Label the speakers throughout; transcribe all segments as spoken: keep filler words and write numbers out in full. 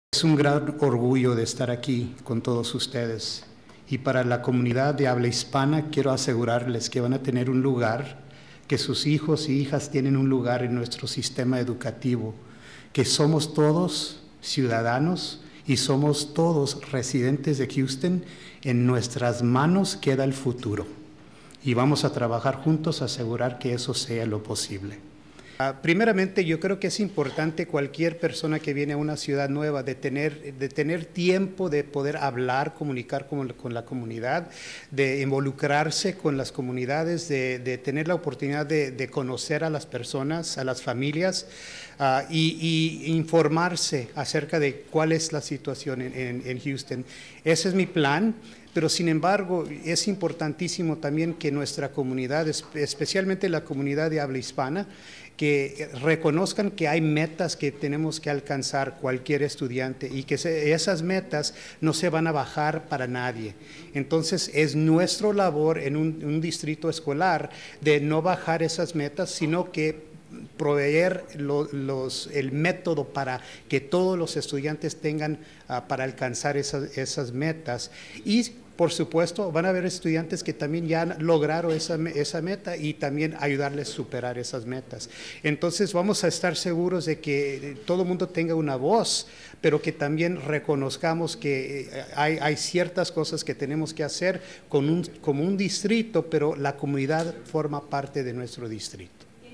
Speaker 1: Es un gran orgullo de estar aquí con todos ustedes y para la comunidad de habla hispana quiero asegurarles que van a tener un lugar, que sus hijos y hijas tienen un lugar en nuestro sistema educativo, que somos todos ciudadanos y somos todos residentes de Houston. En nuestras manos queda el futuro y vamos a trabajar juntos a asegurar que eso sea lo posible. Uh, primeramente, yo creo que es importante cualquier persona que viene a una ciudad nueva de tener, de tener tiempo de poder hablar, comunicar con, con la comunidad, de involucrarse con las comunidades, de, de tener la oportunidad de, de conocer a las personas, a las familias uh, y, y informarse acerca de cuál es la situación en, en, en Houston. Ese es mi plan. Pero sin embargo, es importantísimo también que nuestra comunidad, especialmente la comunidad de habla hispana, que reconozcan que hay metas que tenemos que alcanzar cualquier estudiante y que se, esas metas no se van a bajar para nadie. Entonces, es nuestra labor en un, un distrito escolar de no bajar esas metas, sino que proveer lo, los, el método para que todos los estudiantes tengan uh, para alcanzar esas, esas metas. Y por supuesto van a haber estudiantes que también ya lograron esa, esa meta y también ayudarles a superar esas metas. Entonces vamos a estar seguros de que todo el mundo tenga una voz, pero que también reconozcamos que hay, hay ciertas cosas que tenemos que hacer con un, como un distrito, pero la comunidad forma parte de nuestro distrito.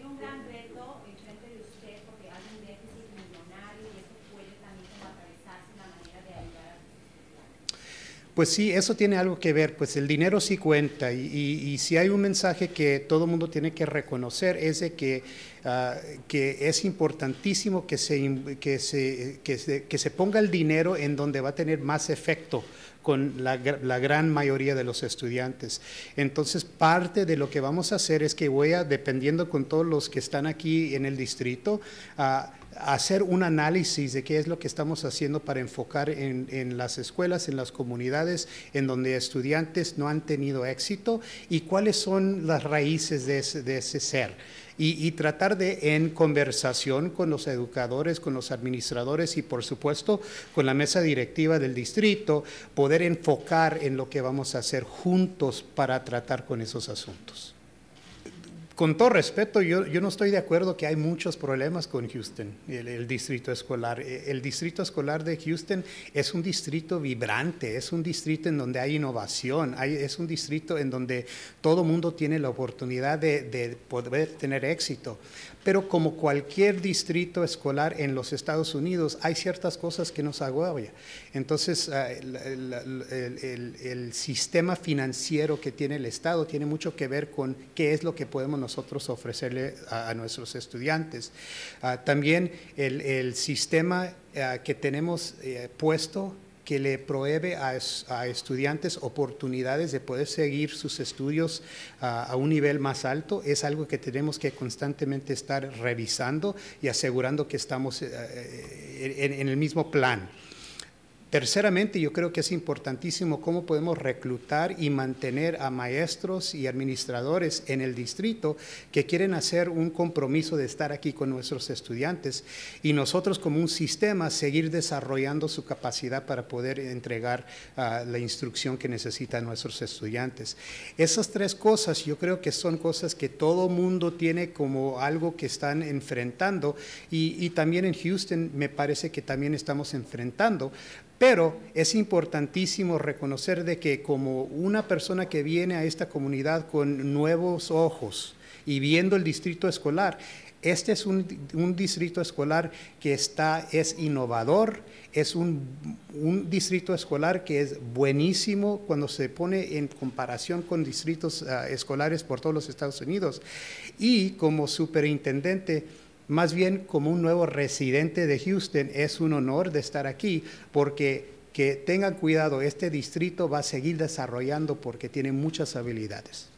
Speaker 1: Pues sí, eso tiene algo que ver, pues el dinero sí cuenta y, y, y si hay un mensaje que todo el mundo tiene que reconocer es de que, uh, que es importantísimo que se, que, se, que, se, que se ponga el dinero en donde va a tener más efecto con la, la gran mayoría de los estudiantes. Entonces, parte de lo que vamos a hacer es que voy a, dependiendo con todos los que están aquí en el distrito, a uh, hacer un análisis de qué es lo que estamos haciendo para enfocar en, en las escuelas, en las comunidades en donde estudiantes no han tenido éxito y cuáles son las raíces de ese, de ese ser. Y, y tratar de, en conversación con los educadores, con los administradores y por supuesto con la mesa directiva del distrito, poder enfocar en lo que vamos a hacer juntos para tratar con esos asuntos. Con todo respeto, yo, yo no estoy de acuerdo que hay muchos problemas con Houston, el, el distrito escolar. El distrito escolar de Houston es un distrito vibrante, es un distrito en donde hay innovación, hay, es un distrito en donde todo mundo tiene la oportunidad de, de poder tener éxito. Pero como cualquier distrito escolar en los Estados Unidos, hay ciertas cosas que nos agobian. Entonces, uh, el, el, el, el, el sistema financiero que tiene el Estado tiene mucho que ver con qué es lo que podemos nosotros ofrecerle a, a nuestros estudiantes. Uh, también el, el sistema uh, que tenemos uh, puesto que le provee a, a estudiantes oportunidades de poder seguir sus estudios uh, a un nivel más alto, es algo que tenemos que constantemente estar revisando y asegurando que estamos uh, en, en el mismo plan. Terceramente, yo creo que es importantísimo cómo podemos reclutar y mantener a maestros y administradores en el distrito que quieren hacer un compromiso de estar aquí con nuestros estudiantes y nosotros como un sistema seguir desarrollando su capacidad para poder entregar uh, la instrucción que necesitan nuestros estudiantes. Esas tres cosas yo creo que son cosas que todo mundo tiene como algo que están enfrentando y, y también en Houston me parece que también estamos enfrentando. Pero es importantísimo reconocer de que como una persona que viene a esta comunidad con nuevos ojos y viendo el distrito escolar, este es un, un distrito escolar que está, es innovador, es un, un distrito escolar que es buenísimo cuando se pone en comparación con distritos uh, escolares por todos los Estados Unidos. Y como superintendente, más bien como un nuevo residente de Houston, es un honor de estar aquí porque que tengan cuidado, este distrito va a seguir desarrollando porque tiene muchas habilidades.